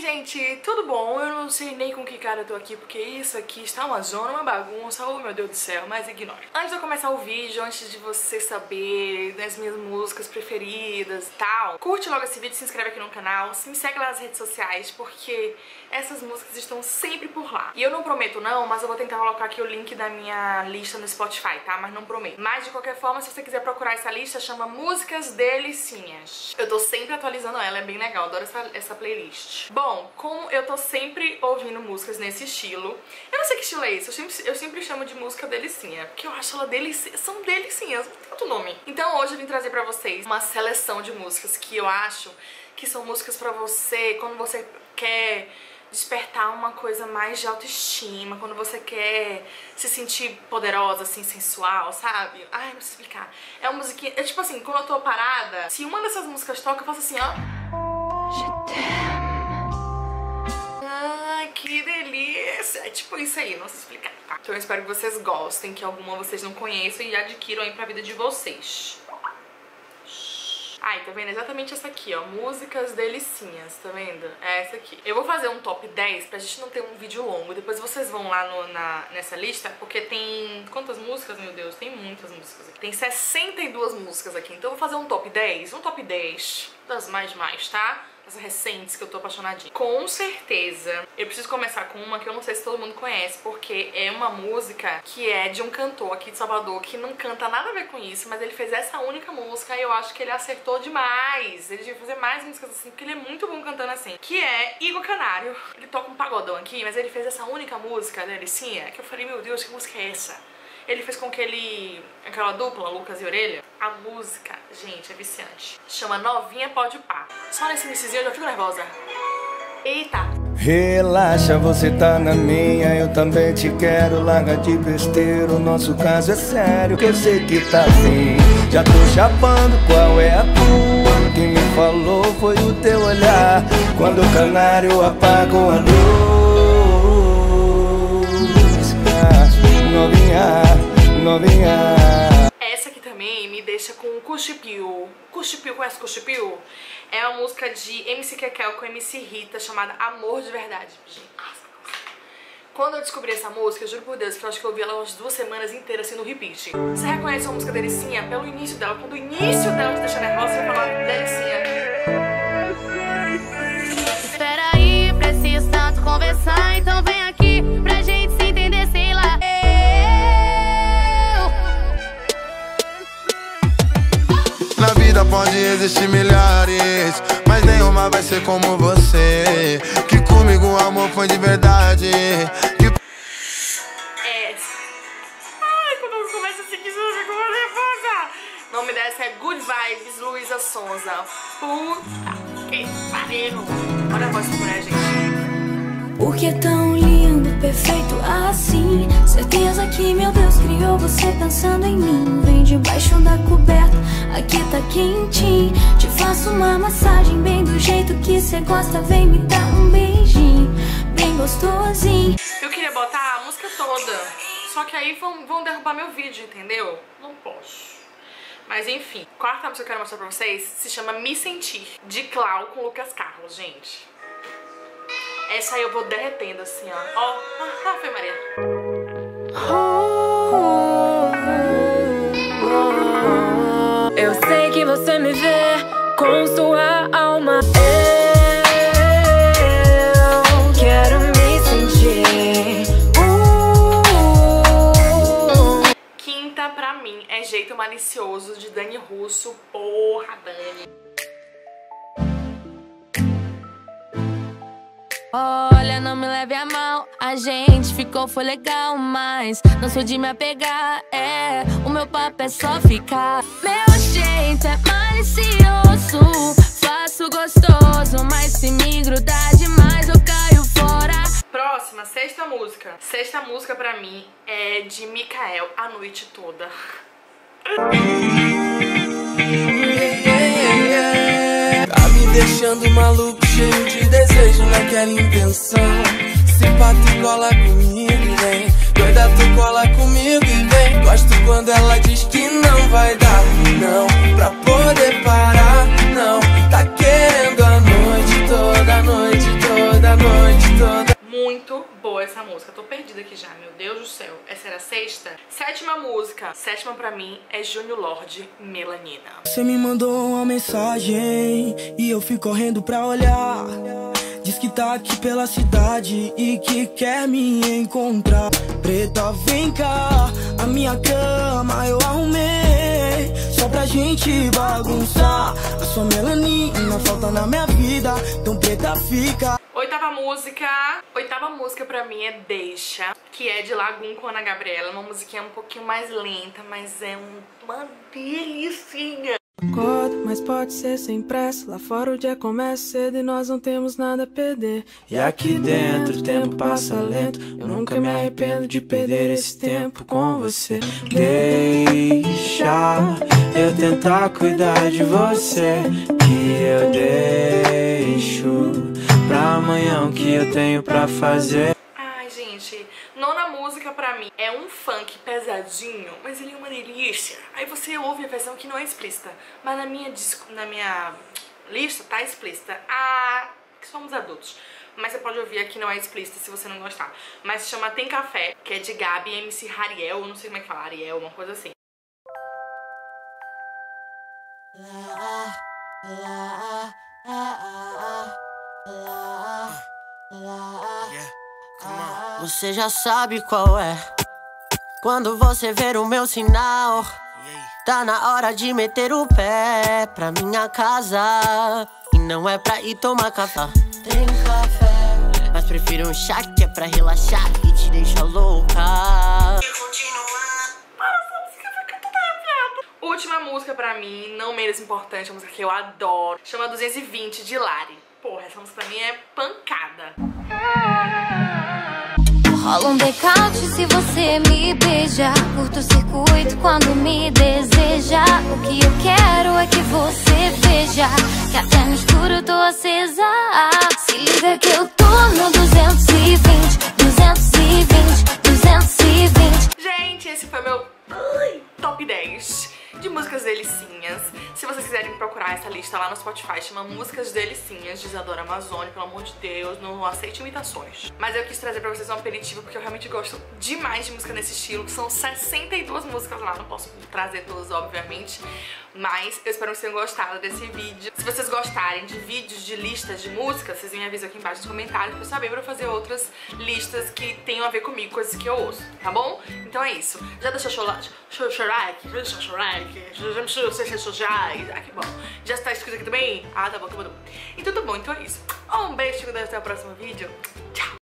gente, tudo bom? Eu não sei nem com que cara eu tô aqui, porque isso aqui está uma zona, uma bagunça, oh meu Deus do céu, mas ignore. Antes de eu começar o vídeo, antes de você saber das minhas músicas preferidas e tal, curte logo esse vídeo, se inscreve aqui no canal, me segue lá nas redes sociais, porque essas músicas estão sempre por lá. E eu não prometo não, mas eu vou tentar colocar aqui o link da minha lista no Spotify, tá? Mas não prometo. Mas de qualquer forma, se você quiser procurar essa lista, chama Músicas Delicinhas. Eu tô sempre atualizando ela, é bem legal, adoro essa playlist. Bom, como eu tô sempre ouvindo músicas nesse estilo, eu não sei que estilo é esse, eu sempre chamo de música delicinha, porque eu acho ela são delicinhas, não tem outro nome. Então hoje eu vim trazer pra vocês uma seleção de músicas que eu acho que são músicas pra você, quando você quer despertar uma coisa mais de autoestima, quando você quer se sentir poderosa, assim, sensual, sabe? Ai, não sei explicar. É uma musiquinha, é tipo assim, quando eu tô parada, se uma dessas músicas toca, eu faço assim, ó. Ai, que delícia! É tipo isso aí, não sei explicar, tá? Então eu espero que vocês gostem, que alguma vocês não conheçam e adquiram aí pra vida de vocês. Ai, tá vendo? Exatamente essa aqui, ó. Músicas delicinhas, tá vendo? É essa aqui. Eu vou fazer um top 10 pra gente não ter um vídeo longo. Depois vocês vão lá nessa lista, porque tem... Quantas músicas, meu Deus? Tem muitas músicas aqui. Tem 62 músicas aqui. Então eu vou fazer um top 10. Um top 10 das mais, tá? As recentes que eu tô apaixonadinha. Com certeza, eu preciso começar com uma que eu não sei se todo mundo conhece, porque é uma música que é de um cantor aqui de Salvador que não canta nada a ver com isso, mas ele fez essa única música e eu acho que ele acertou demais. Ele devia fazer mais músicas assim, porque ele é muito bom cantando assim. Que é Igor Canário. Ele toca um pagodão aqui, mas ele fez essa única música, delicinha, que eu falei, meu Deus, que música é essa? Ele fez com aquela dupla, Lucas e Orelha. A música, gente, é viciante. Chama Novinha Pode Pá. Só nesse iniciozinho eu já fico nervosa. Eita! Relaxa, você tá na minha, eu também te quero. Larga de besteira, o nosso caso é sério. Que eu sei que tá afim, já tô chapando, qual é a tua? Quem me falou foi o teu olhar, quando o canário apagou a luz. Novinha. Essa aqui também me deixa com Cuchipio. Cuchipio, conhece Cuchipio? É uma música de MC Kekel com MC Rita, chamada Amor de Verdade. Gente, quando eu descobri essa música, eu juro por Deus que eu acho que eu ouvi ela umas 2 semanas inteiras assim no repeat. Você reconhece uma música delicinha pelo início dela. Quando o início dela te deixa nervosa, você vai falar delicinha. Espera aí, preciso tanto conversar, então vem aqui pra gente se entender, sei lá. Na vida pode existir milhares, mas nenhuma vai ser como você. Que comigo o amor foi de verdade. Ai, quando começa assim que eu fico nervosa. O nome dessa é Good Vibes, Luísa Sonza. Puta que pariu. Olha a voz da mulher, gente. Por que tão lindo, perfeito assim? Certeza que meu Deus criou você pensando em mim. Vem debaixo da coberta, aqui tá quentinho. Te faço uma massagem bem do jeito que cê gosta. Vem me dar um beijinho, bem gostosinho. Eu queria botar a música toda, só que aí vão derrubar meu vídeo, entendeu? Não posso. Mas enfim, a quarta música que eu quero mostrar pra vocês se chama Me Sentir, de Clau com Lucas Carlos, gente. Essa aí eu vou derretendo assim, ó. Ó, Ave Maria. Eu sei que você me vê com sua alma. Eu quero me sentir. Quinta pra mim é Jeito Malicioso, de Dani Russo. Porra, Dani. Olha, não me leve a mal, a gente foi legal, mas não sou de me apegar, o meu papo é só ficar. Meu jeito é malicioso, faço gostoso, mas se me grudar demais eu caio fora. Próxima, sexta música. Sexta música pra mim é de Mikael, A Noite Toda. Tá me deixando maluco, cheio de desejo naquela intenção. Simpático, cola comigo, vem. Doida, tu cola comigo e vem. Gosto quando ela diz que não vai dar, não, pra poder parar, não. Tá querendo a noite toda, a noite toda. música? Tô perdida aqui já, meu Deus do céu. Essa era a sexta? Sétima música. Sétima pra mim é Júnior Lorde, Melanina. Você me mandou uma mensagem e eu fui correndo pra olhar. Diz que tá aqui pela cidade e que quer me encontrar. Preta, vem cá, a minha cama eu arrumei só pra gente bagunçar. A sua melanina falta na minha vida, então preta fica. Oitava música pra mim é Deixa, que é de Lagoon com Ana Gabriela. Uma musiquinha um pouquinho mais lenta, mas é uma delicinha. Acordo, mas pode ser sem pressa. Lá fora o dia começa cedo e nós não temos nada a perder. E aqui dentro o tempo passa lento. Eu nunca me arrependo de perder esse tempo com você. Deixa eu tentar cuidar de você, que eu deixo pra amanhã o que eu tenho pra fazer. Ai, gente, nona música pra mim é um funk pesadinho, mas ele é uma delícia. Aí você ouve a versão que não é explícita, mas na minha lista tá explícita. Ah, que somos adultos. Mas você pode ouvir aqui, não é explícita se você não gostar. Mas se chama Tem Café, que é de Gabi e MC Hariel, não sei como é que fala, Ariel, uma coisa assim. Você já sabe qual é. Quando você ver o meu sinal, tá na hora de meter o pé pra minha casa. E não é pra ir tomar café. Tem café, mas prefiro um chá que é pra relaxar e te deixa louca. Última música pra mim, não menos importante, a música que eu adoro, chama 220, de Lari. Porra, essa música pra mim é pancada. Rola um blackout se você me beija. Curto-circuito quando me deseja. O que eu quero é que você veja que até no escuro eu tô acesa. Se liga que eu tô no 220, 220, 220. Gente, esse foi meu top 10 de músicas delicinhas. Se vocês quiserem procurar essa lista lá no Spotify, chama Músicas Delicinhas, de Isadora Amazônia, pelo amor de Deus, não aceite imitações. Mas eu quis trazer pra vocês um aperitivo, porque eu realmente gosto demais de música nesse estilo. São 62 músicas lá, não posso trazer todas, obviamente, mas eu espero que vocês tenham gostado desse vídeo. Se vocês gostarem de vídeos de listas de músicas, vocês me avisam aqui embaixo nos comentários pra eu saber, pra eu fazer outras listas que tenham a ver comigo, coisas que eu ouço, tá bom? Então é isso. Já deixou like? Ah, que bom. Já está escrito aqui também? Ah, tá bom, que bom. Então tá bom, então é isso. Um beijo, até o próximo vídeo. Tchau!